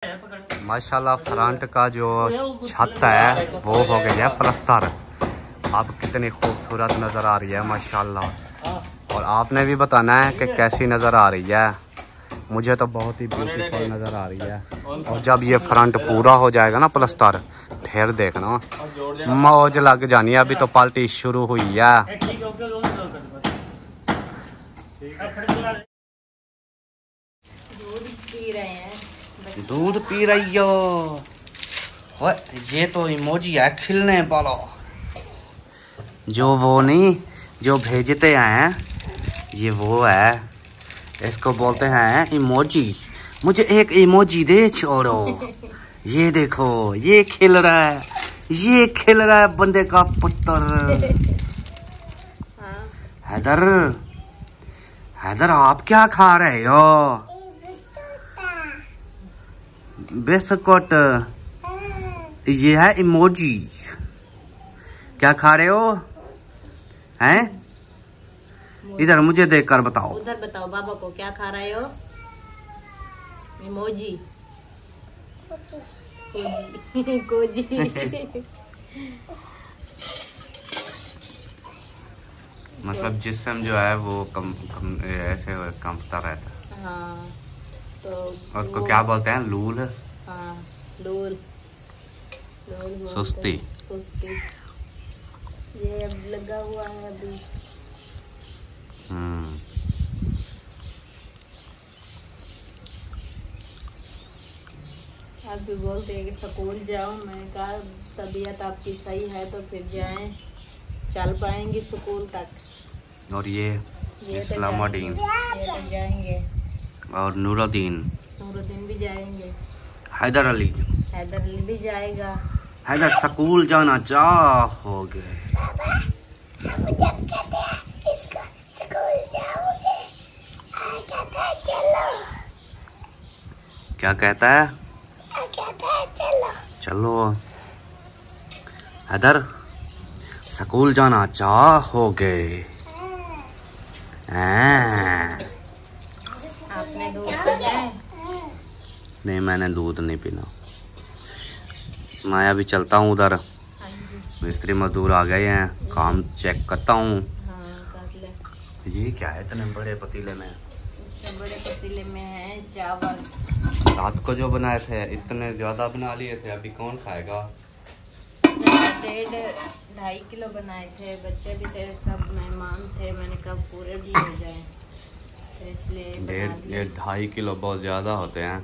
माशाल्लाह फ्रंट का जो छत है वो हो गया है प्लस्तर। अब कितनी खूबसूरत नज़र आ रही है माशाल्लाह। और आपने भी बताना है कि कैसी नज़र आ रही है। मुझे तो बहुत ही ब्यूटीफुल नज़र आ रही है। और जब ये फ्रंट पूरा हो जाएगा ना प्लस्तर, फिर देखना मौज लग जानी है। अभी तो पार्टी शुरू हुई है। दूध पी रही हो? ये तो इमोजी है खिलने वाला, जो वो नहीं जो भेजते हैं, ये वो है। इसको बोलते हैं इमोजी। मुझे एक इमोजी दे छोड़ो। ये देखो, ये खिल रहा है, ये खिल रहा है बंदे का पुत्र। हैदर, हैदर आप क्या खा रहे हो? बिस्कुट। ये है इमोजी। क्या खा रहे हो? हैं? इधर मुझे देखकर बताओ। उधर बताओ बाबा को, क्या खा रहे हो? इमोजी। कोजी। मतलब जिस्म जो है वो कम ऐसे कंपता रहता है। हाँ, तो उसको क्या बोलते हैं? लूल। हाँ, लूल। सुस्ती। सुस्ती। ये अब लगा हुआ है अभी। आप भी बोलते हैं कि स्कूल जाओ। मैंने कहा तबीयत आपकी सही है तो फिर जाएं, चल पाएंगे स्कूल तक। और ये इस्लामुद्दीन, ये तो जाएंगे। और नूरुद्दीन भी जाएंगे। हैदर अली भी जाएगा। हैदर स्कूल जाना चाहोगे? क्या कहता है? चलो। हैदर स्कूल जाना चाहोगे? आपने दूध पीना है? नहीं, मैंने दूध नहीं पीना। मैं अभी चलता हूँ उधर। मिस्त्री मजदूर आ गए हैं, काम चेक करता हूँ। ये क्या है इतने बड़े पतीले में? बड़े पतीले में है चावल। रात को जो बनाए थे इतने ज्यादा बना लिए थे, अभी कौन खाएगा? 1.5 किलो बनाए थे, बच्चे भी थे, सब मेहमान थे। मैंने कहा पूरे भी हो जाए, तो इसलिए 1.5 किलो बहुत ज्यादा होते हैं।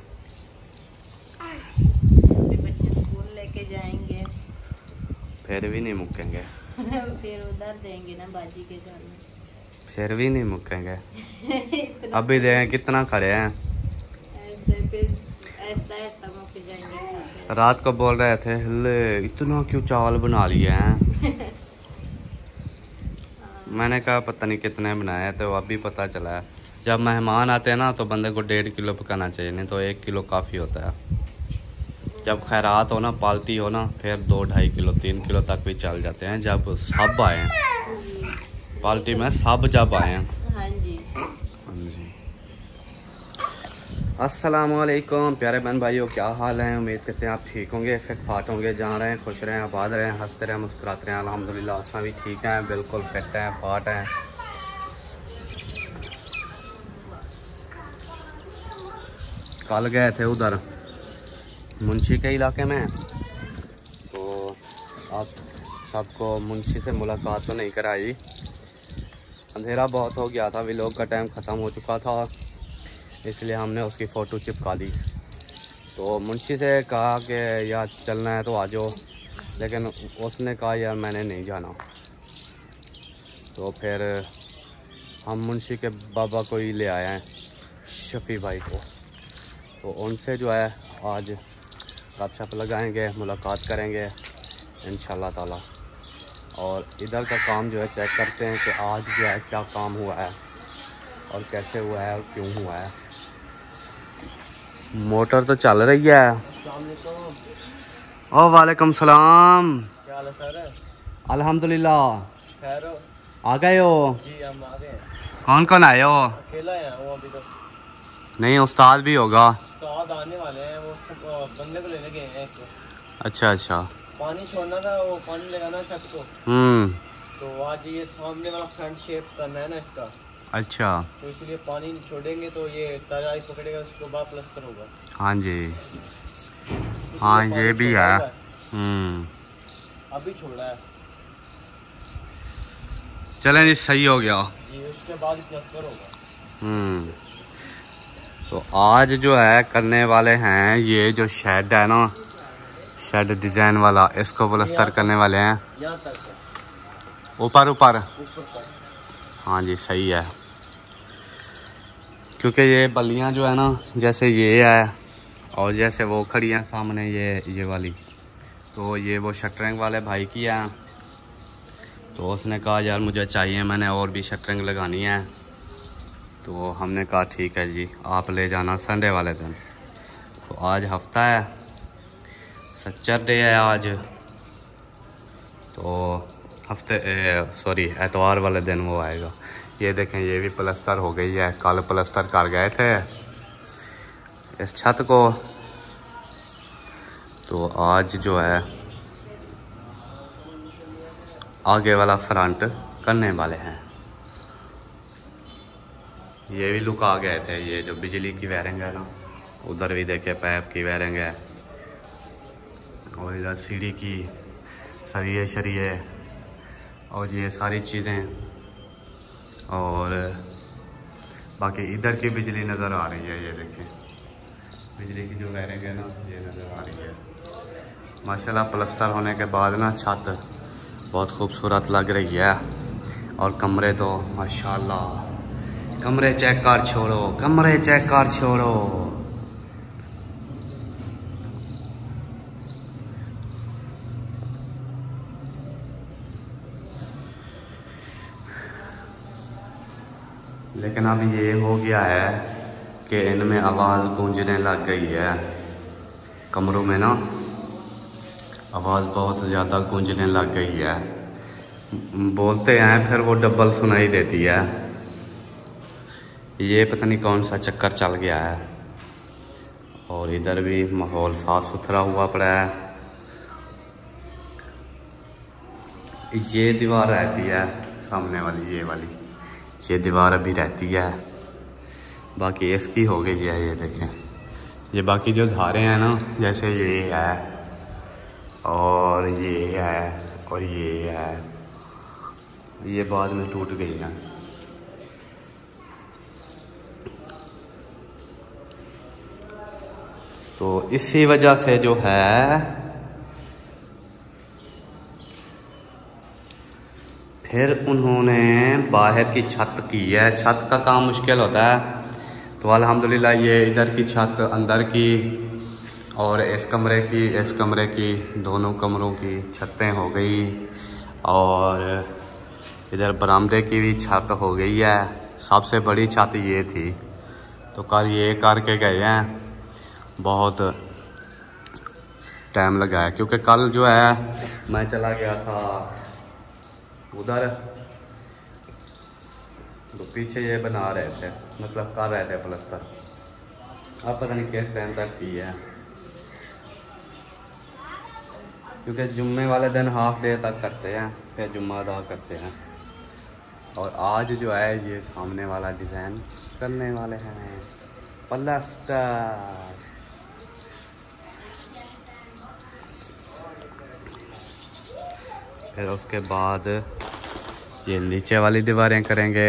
अभी बच्चे स्कूल लेके जाएंगे। फिर भी नहीं मुक्केंगे। फिर उधर देंगे ना बाजी के घर में। फिर भी नहीं मुक्केंगे। अभी देखें कितना खड़े हैं। ऐसे फिर ऐसा मुक जाएंगे। रात को बोल रहे थे ले इतना क्यों चावल बना लिए हैं। मैंने कहा पता नहीं कितने बनाए, तो अभी पता चला है। जब मेहमान आते हैं ना तो बंदे को 1.5 किलो पकाना चाहिए, नहीं तो 1 किलो काफ़ी होता है। जब खैरात हो ना, पालती हो ना, फिर 2-2.5 किलो 3 किलो तक भी चल जाते हैं। जब सब आए हैं पार्टी में, सब जब आए हैं। हाँ जी। अस्सलामुअलैकुम प्यारे बहन भाइयों, क्या हाल है? उम्मीद करते हैं आप ठीक होंगे, फिट फाट होंगे, जहाँ रहें खुश रहें, आबाद रहें, हंसते रहें, मुस्कुराते रहें। अल्हम्दुलिल्लाह असां भी ठीक हैं, बिल्कुल फिट हैं, फाट हैं। कल गए थे उधर मुंशी के इलाके में, तो आप सबको मुंशी से मुलाकात तो नहीं कराई। अंधेरा बहुत हो गया था, व्लॉग का टाइम ख़त्म हो चुका था, इसलिए हमने उसकी फ़ोटो चिपका दी। तो मुंशी से कहा कि यार चलना है तो आ जाओ, लेकिन उसने कहा यार मैंने नहीं जाना। तो फिर हम मुंशी के बाबा को ही ले आए हैं, शफ़ी भाई को। तो उनसे जो है आज गपशप लगाएंगे, मुलाकात करेंगे इंशाल्लाह ताला। और इधर का काम जो है चेक करते हैं कि आज जो है क्या काम हुआ है और कैसे हुआ है और क्यों हुआ है। मोटर तो चल रही है। ओ वालेकुम सलाम। क्या हाल है सर? अल्हम्दुलिल्लाह। खैर हो? आ गए हो? जी हम आ गए हैं। कौन कौन आए हो? अकेला है वो अभी तो। नहीं उस्ताद भी होगा। उस्ताद आने वाले हैं, वो बंदे को लेने गए हैं एक। अच्छा अच्छा। पानी छोड़ना था, वो पानी लगाना छत को। तो आज ये सामने वाला फ्रंट शेप करना है ना इसका। अच्छा। तो इसलिए पानी छोड़ेंगे तो ये तराई पकड़ेगा, उसको बाद प्लस्तर होगा। हाँ जी, हाँ ये भी है। अभी छोड़ा है। चलें जी, सही हो गया जी, उसके बाद प्लस्तर होगा। तो आज जो है करने वाले हैं ये जो शेड है ना, शेड डिजाइन वाला, इसको प्लस्तर करने वाले हैं। यहाँ तक ऊपर ऊपर। ऊपर। हाँ जी सही है, क्योंकि ये बल्लियाँ जो है ना, जैसे ये है और जैसे वो खड़ी हैं सामने ये वाली, तो ये वो शटरिंग वाले भाई की है। तो उसने कहा यार मुझे चाहिए, मैंने और भी शटरिंग लगानी है। तो हमने कहा ठीक है जी, आप ले जाना संडे वाले दिन। तो आज हफ्ता है, सैटरडे है आज, तो एतवार वाले दिन वो आएगा। ये देखें, ये भी प्लस्तर हो गई है, कल प्लस्तर कर गए थे इस छत को। तो आज जो है आगे वाला फ्रंट करने वाले हैं। ये भी लुक आ गए थे, ये जो बिजली की वायरिंग है ना, उधर भी देखे पाइप की वायरिंग है, और इधर सीढ़ी की सरिये शरिये और ये सारी चीज़ें, और बाकी इधर की बिजली नज़र आ रही है। ये देखें, बिजली की जो वायरिंग है ना, ये नज़र आ रही है। माशाल्लाह प्लस्तर होने के बाद ना छत बहुत खूबसूरत लग रही है। और कमरे तो माशाल्लाह, कमरे चेक कर छोड़ो, कमरे चेक कर छोड़ो। लेकिन अब ये हो गया है कि इनमें आवाज़ गूंजने लग गई है, कमरों में ना आवाज़ बहुत ज़्यादा गूंजने लग गई है। बोलते हैं फिर वो डबल सुनाई देती है। ये पता नहीं कौन सा चक्कर चल गया है। और इधर भी माहौल साफ सुथरा हुआ पड़ा है। ये दीवार रहती है सामने वाली, ये वाली ये दीवार अभी रहती है, बाकी इसकी हो गई है। ये देखें, ये बाकी जो धारे हैं ना, जैसे ये है और ये है और ये है, ये बाद में टूट गई है। तो इसी वजह से जो है फिर उन्होंने बाहर की छत की है। छत का काम मुश्किल होता है, तो अल्हम्दुलिल्लाह ये इधर की छत अंदर की और इस कमरे की दोनों कमरों की छतें हो गई, और इधर बरामदे की भी छत हो गई है। सबसे बड़ी छत ये थी, तो कल ये करके गए हैं। बहुत टाइम लगा है, क्योंकि कल जो है मैं चला गया था उधर, तो पीछे ये बना रहे थे, मतलब कर रहे थे प्लस्तर। अब पता नहीं किस टाइम तक की है, क्योंकि जुम्मे वाले दिन हाफ डे तक करते हैं, फिर जुम्मा अदा करते हैं। और आज जो है ये सामने वाला डिज़ाइन करने वाले हैं प्लस्तर। फिर उसके बाद ये नीचे वाली दीवारें करेंगे,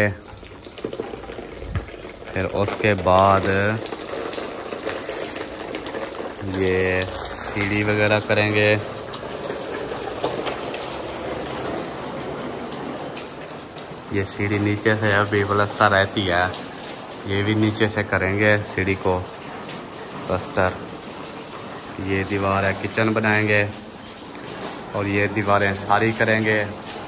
फिर उसके बाद ये सीढ़ी वगैरह करेंगे। ये सीढ़ी नीचे से अभी प्लस्तर रहती है, ये भी नीचे से करेंगे सीढ़ी को प्लस्तर। ये दीवार है, किचन बनाएंगे, और ये दीवारें सारी करेंगे,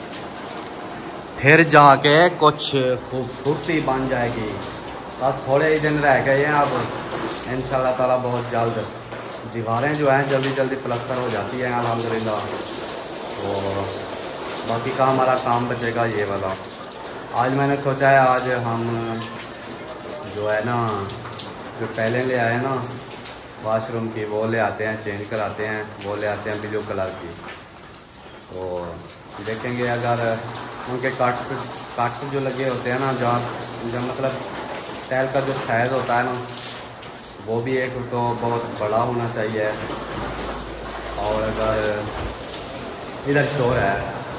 फिर जाके कुछ खूबसूरती बन जाएगी। बस थोड़े ही दिन रह गए हैं अब, इंशाल्लाह ताला बहुत जल्द दीवारें जो हैं जल्दी जल्दी प्लस्तर हो जाती हैं अल्हम्दुलिल्लाह। तो बाकी का हमारा काम बचेगा ये वाला। आज मैंने सोचा है आज हम जो है ना, जो पहले ले आए ना वाशरूम की, वो ले आते हैं, चेंज कराते हैं। वो ले आते हैं ब्लू कलर की। तो देखेंगे अगर उनके काट जो लगे होते हैं ना, जब मतलब टाइल का जो साइज़ होता है ना, वो भी एक तो बहुत बड़ा होना चाहिए। और अगर इधर शोर है,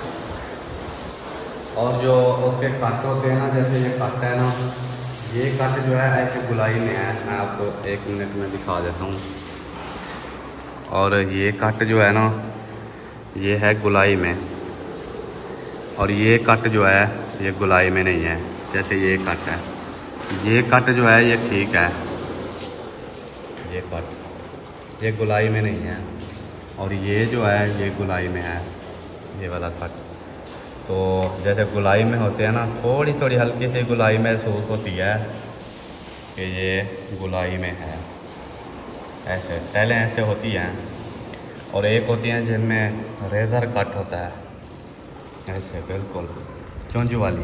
और जो उसके कट होते हैं ना, जैसे ये कट है ना, ये कट जो है ऐसे गुलाई में है। मैं आपको 1 मिनट में दिखा देता हूँ। और ये कट जो है ना, ये है गुलाई में, और ये कट जो है ये गुलाई में नहीं है। जैसे ये कट है, ये कट जो है ये ठीक है, ये कट ये गुलाई में नहीं है। और ये जो है ये गुलाई में है, ये वाला कट। तो जैसे गुलाई में होते हैं ना, थोड़ी थोड़ी हल्की सी गुलाई महसूस होती है कि ये गुलाई में है। ऐसे पहले ऐसे होती हैं, और एक होती हैं जिनमें रेज़र कट होता है, ऐसे बिल्कुल चुंझ वाली।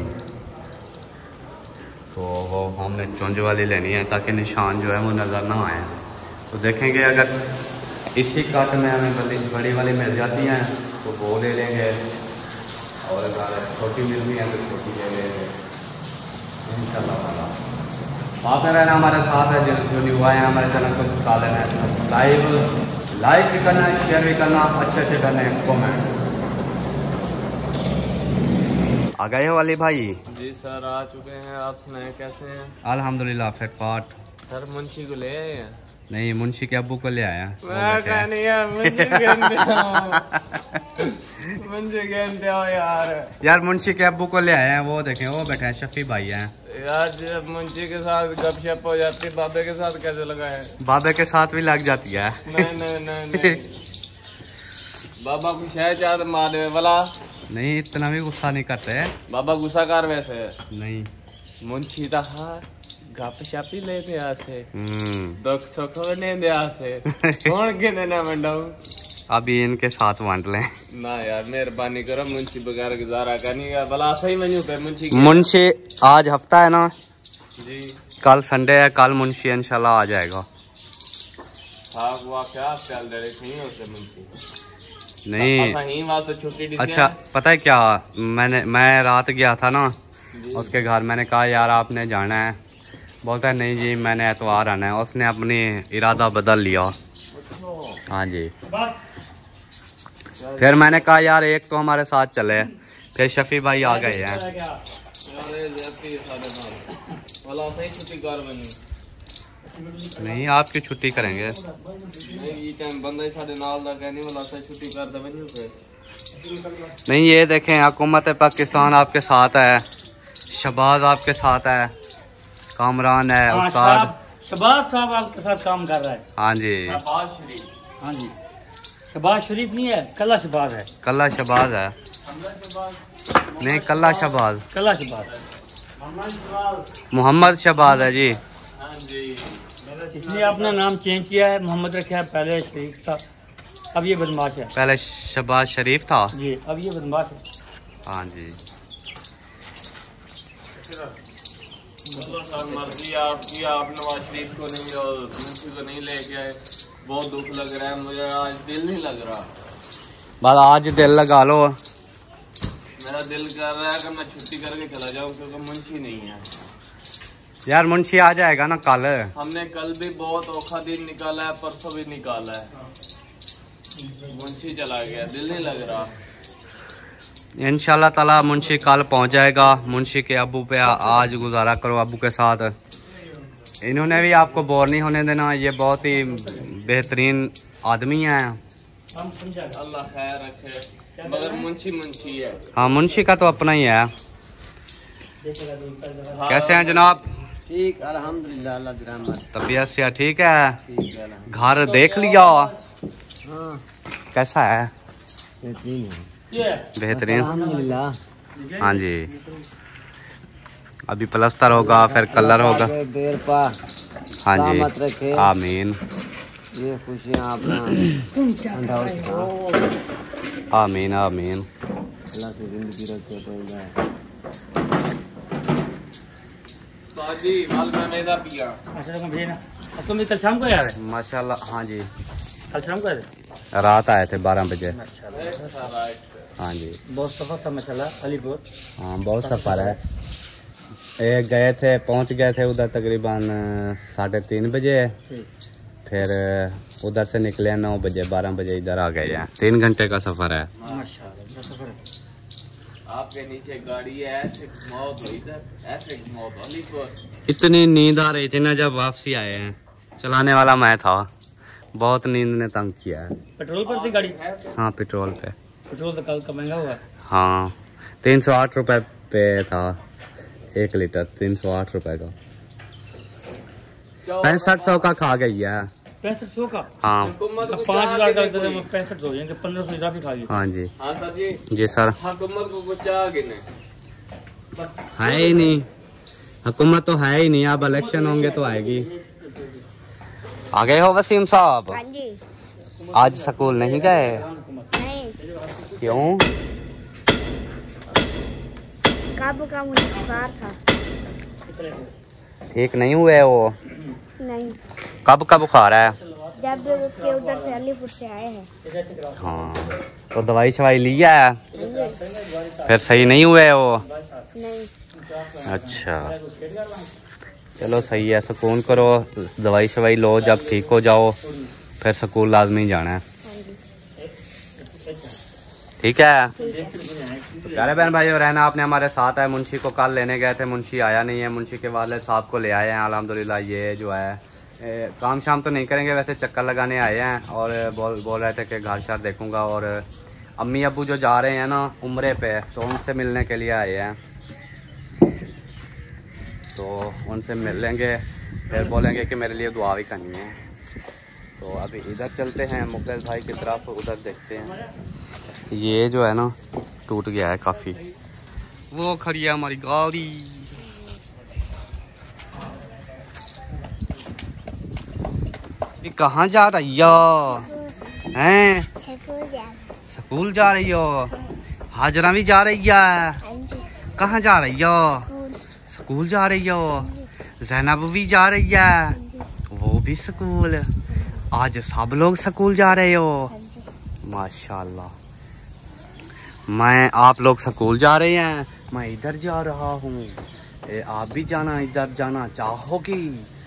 तो वो हमने चुंझ वाली लेनी है ताकि निशान जो है वो नज़र ना आए। तो देखेंगे अगर इसी कट में हमें बड़ी वाली मिल जाती हैं तो वो ले लेंगे, और अगर छोटी मिलती है तो छोटी ले लेंगे इंशाल्लाह ताला। आप में रहना हमारे साथ है, जो न्यू आए हैं हमारे चैनल को बता लेना है, लाइक भी करना है, शेयर भी करना, अच्छे करने हैं कॉमेंट्स। आ गए हो अली भाई? जी सर आ चुके हैं। आप सुनाएं कैसे हैं? अल्हम्दुलिल्लाह फिटफाट। सर मुंशी को ले आए हैं? नहीं, मुंशी के अब्बू को ले आया। यार मुंशी के अब्बू को ले आए हैं, वो देखें वो बैठे हैं, शफी भाई हैं। यार जब मुंशी के साथ गपशप हो जाती है, बाबे के साथ कैसे लगाए? बाबे के साथ भी लग जाती है। नहीं। बाबा को शायद याद मारे वाला नहीं, इतना भी गुस्सा नहीं करते। बाबा गुस्सा कर वैसे नहीं, मुंशी दा गप शप ही ले दिया से दुख सुख ने दिया से कौन के देना मंडाऊ। अभी इनके साथ बांट लें ना यार, मेहरबानी करो, मुंशी बगैर गुजारा करनी का भला सही मनु पे मुंशी। मुंशी आज हफ्ता है ना जी, कल संडे है, कल मुंशी इंशाल्लाह आ जाएगा। हाँ वो क्या चल रहे नहीं होते मुंशी नहीं। छुट्टी। अच्छा पता है क्या, मैं रात गया था ना उसके घर, मैंने कहा यार आपने जाना है, बोलता है नहीं जी मैंने एतवार आना है। उसने अपनी इरादा बदल लिया। हाँ जी, फिर मैंने कहा यार एक तो हमारे साथ चले, फिर शफी भाई आ गए हैं। नहीं आपकी छुट्टी करेंगे। नहीं ये देखें हुकूमत पाकिस्तान आपके साथ है, शहबाज आपके साथ है, कामरान है, उस्ताद शहबाज साहब आपके साथ काम कर रहा है। हाँ जी, हाँ जी, शहबाज शरीफ नहीं है, कल्ला शहबाज है। कल्ला शहबाज है, नहीं कल्ला शहबाज, कल्ला शहबाज, मोहम्मद शहबाज है जी। इसने अपना नाम चेंज किया है, मोहम्मद रखा है, पहले शरीफ था, अब ये बदमाश है। पहले शहबाज शरीफ था जी, अब ये बदमाश है। हाँ जी, मर्जी आपकी, आप नवाज शरीफ को नहीं और मुंशी को नहीं लेके आए, बहुत दुख लग रहा है मुझे, आज दिल नहीं लग रहा। बस आज दिल लगा लो। मेरा दिल कर रहा है कि मैं छुट्टी करके चला जाऊं, क्योंकि मुंशी नहीं है। यार मुंशी आ जाएगा ना कल। हमने कल भी बहुत औखा दिन निकाला है, परसों भी निकाला है, मुंशी चला गया, दिल नहीं लग रहा। इंशाल्लाह ताला मुंशी कल पहुंच जाएगा। मुंशी के अब्बू पे आज गुजारा करो, अब्बू के साथ। इन्होंने भी आपको बोर नहीं होने देना, ये बहुत ही बेहतरीन आदमी हैं। अल्लाह खैर रखे, मगर मुंशी मुंशी है। हाँ मुंशी का तो अपना ही है। कैसे हैं जनाब? ठीक अल्हम्दुलिल्लाह, अल्लाह की रहमत। तबीयत से ठीक है? ठीक है, घर देख लिया? हाँ कैसा है? बेहतरीन है, बेहतरीन अल्हम्दुलिल्लाह। हाँ जी, अभी प्लस्तर होगा, फिर कलर होगा। देर पा हाँ जी, सलामत रखे, आमीन। ये खुशियाँ अपना आमीन आमीन। अल्लाह से जिंदगी रखे तो जी, माल का मैदा पिया। अच्छा भेजना। तो मैं कल शाम को आया है? माशाल्लाह। हाँ जी, कल शाम को आए थे? रात आए थे 12 बजे। माशाल्लाह। हाँ जी, बहुत सफर था माशाल्लाह अलीपुर। हाँ बहुत सफ़र है। एक गए थे, पहुंच गए थे उधर तकरीबन 3:30 बजे। फिर उधर से निकले 9 बजे, 12 बजे इधर आ गए हैं। 3 घंटे का सफ़र है। माशाल्लाह सफर है। आपके नीचे गाड़ी है, ऐसे घुमाओ तो इधर, ऐसे घुमाओ तो अलीपुर। इतनी नींद आ रही थी ना जब वापसी आए हैं। चलाने वाला मैं था, बहुत नींद ने तंग किया है। पेट्रोल पर थी गाड़ी? हाँ पेट्रोल पे। पेट्रोल तो कल का महंगा हुआ। हाँ 308 रुपये पे था 1 लीटर, 308 रुपये का। 6500 का खा गई है। 6500 का? हाँ 5000 का 6500 हो जाएंगे, 1500 इजाफी खा गई। हाँ जी। हाँ सर जी। जी सर। हुकूमत को कुछ चाहिए नहीं। है ही नहीं, हुकूमत तो है ही नहीं। अब इलेक्शन होंगे तो आएगी। आ गए हो वसीम साहब? हाँ जी। आज स्कूल नहीं गए? नहीं, क्यों? काबू का मुझे बुखार था। ठीक नहीं हुए वो? नहीं, कब का बुखार है? जब के उधर से अलीपुर से आए हैं। हाँ तो दवाई शवाई लिया है? हाँ जी। फिर सही नहीं हुए वो? नहीं, अच्छा चलो सही है, सुकून करो, दवाई शवाई लो, जब ठीक हो जाओ फिर स्कूल लाजमी जाना है। हाँ जी। ठीक है प्यारे बहन भाइयों, रहना आपने हमारे साथ है। मुंशी को कल लेने गए थे, मुंशी आया नहीं है। मुंशी के वालिद साहब को ले आए हैं अल्हम्दुलिल्लाह। ये जो है काम शाम तो नहीं करेंगे, वैसे चक्कर लगाने आए हैं और बोल रहे थे कि घर शहर देखूंगा। और अम्मी अब्बू जो जा रहे हैं ना उम्रे पे, तो उनसे मिलने के लिए आए हैं। तो उनसे मिल लेंगे, फिर बोलेंगे कि मेरे लिए दुआ भी करनी है। तो अभी इधर चलते हैं मुखलिस भाई की तरफ, उधर देखते हैं। ये जो है ना टूट गया है काफ़ी। वो खड़ी है हमारी गाड़ी। ये कहाँ जा रही हो? हैं? स्कूल जा रही हो? हाजरा भी जा रही है? हाँ जी। कहाँ जा रही हो? स्कूल जा रही हो? ज़ैनब भी जा रही है, वो भी स्कूल। आज सब लोग स्कूल जा रहे हो? माशाल्लाह। मैं आप लोग स्कूल जा रहे हैं, मैं इधर जा रहा हूँ। आप भी जाना, इधर जाना चाहोगी?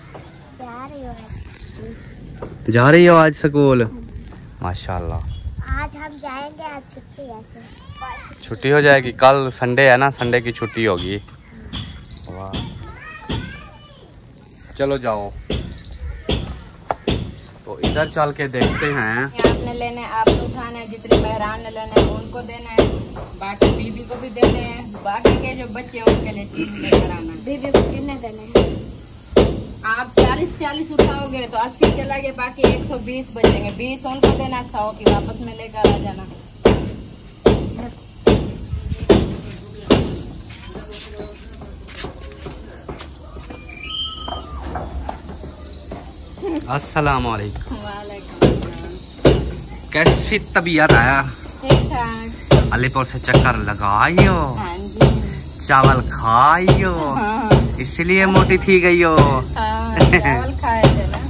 जा रही हो आज स्कूल? माशाल्लाह। आज हम जाएंगे, आज छुट्टी है। छुट्टी हो जाएगी, कल संडे है ना, संडे की छुट्टी होगी। वाह चलो जाओ। तो इधर चल के देखते हैं। आपने लेने, आपने उठाना है, जितने बहरान ने लेने हैं उनको देना है, बाकी बीबी को भी देने हैं, बाकी के जो बच्चे हैं उनके लिए चीज लेकर आना। बीबी को कितने देने हैं? आप 40 उठाओगे तो 80 चला गया, बाकी 120 बचेंगे। 20 उनको देना, 100 की वापस में लेकर आ जाना। अस्सलाम वालेकुम। वालेकुम सलाम। कैसी तबीयत है? ठीक ठाक। अलीपुर से चक्कर लगाइयो? हाँ जी। चावल खाइयो? हाँ इसलिए मोटी थी गई हो? हाँ, चावल खाए थे ना।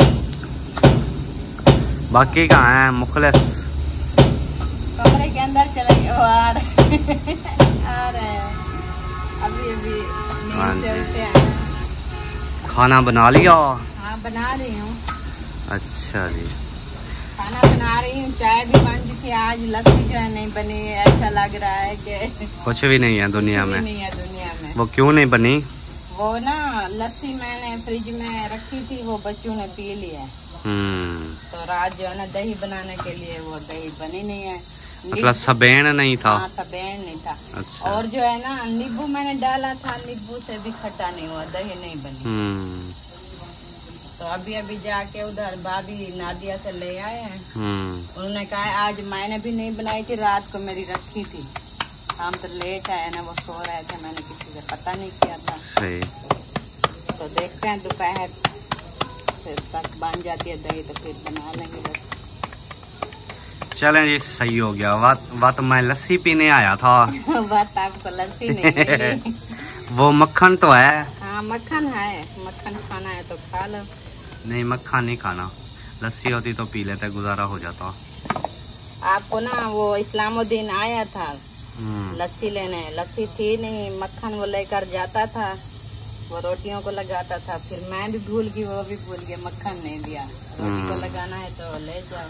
बाकी कहाँ है मुखलिस? कमरे के अंदर चले गए, वो आ रहे आ रहे हैं। अभी हाँ नींद से जी। उठे हैं। खाना बना लिया? हाँ बना रही हूँ, अच्छा जी। खाना बना रही हूँ, चाय भी बन चुकी है। आज लस्सी जो है नहीं बनी, ऐसा लग रहा है कि कुछ भी नहीं है दुनिया कुछ भी में। नहीं है दुनिया में। वो क्यों नहीं बनी? वो ना लस्सी मैंने फ्रिज में रखी थी, वो बच्चों ने पी ली है। तो रात जो है ना दही बनाने के लिए वो दही बनी नहीं है। मतलब सबेन नहीं था? हाँ सबेन नहीं था। अच्छा। और जो है ना नींबू मैंने डाला था, नींबू से भी खट्टा नहीं हुआ, दही नहीं बनी। तो अभी जाके उधर भाभी नादिया से ले आए हैं। उन्होंने कहा आज मैंने भी नहीं बनाई थी, रात को मेरी रखी थी। हम तो लेट आए ना, वो सो रहे थे, मैंने किसी से पता नहीं किया था। सही। तो देखते हैं दोपहर से तक बन जाती है दही तो फिर बना लेंगे बस। चलें जी सही हो गया। वात मैं लस्सी पीने आया था। बात आपको लस्सी नहीं मिली। वो मक्खन तो है। हाँ मक्खन है, मक्खन खाना है तो खा लो। नहीं मक्खन नहीं खाना, लस्सी होती तो पी लेते, गुजारा हो जाता। आपको ना वो इस्लामुद्दीन आया था लस्सी लेने, लस्सी थी नहीं, मक्खन वो लेकर जाता था, वो रोटियों को लगाता था, फिर मैं भी भूल गई, वो भी भूल गया, मक्खन नहीं दिया। रोटी को लगाना है तो ले जाओ।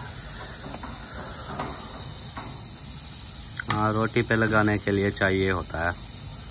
हाँ, रोटी पे लगाने के लिए चाहिए होता है।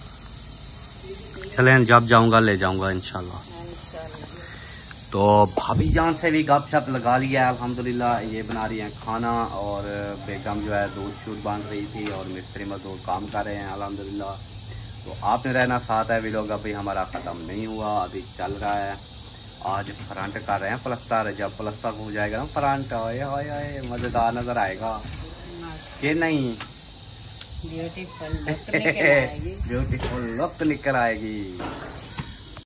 चलें, जब जाऊंगा ले जाऊंगा इंशाल्लाह। तो भाभी जान से भी गपशप लगा लिया है अल्हम्दुलिल्लाह। ये बना रही हैं खाना और बेगम जो है दूध शूध बांध रही थी और मिस्त्री मजदूर काम कर रहे हैं अल्हम्दुलिल्लाह। तो आपने रहना साथ है, व्लॉग अभी हमारा ख़त्म नहीं हुआ, अभी चल रहा है। आज फ्रंट कर रहे हैं प्लस्तर, जब प्लस्तर हो जाएगा ना फ्रंट, ओए मज़ेदार नज़र आएगा कि नहीं? ब्यूटीफुल लुक निकल आएगी। ब्यूटीफुल लुक निकल आएगी।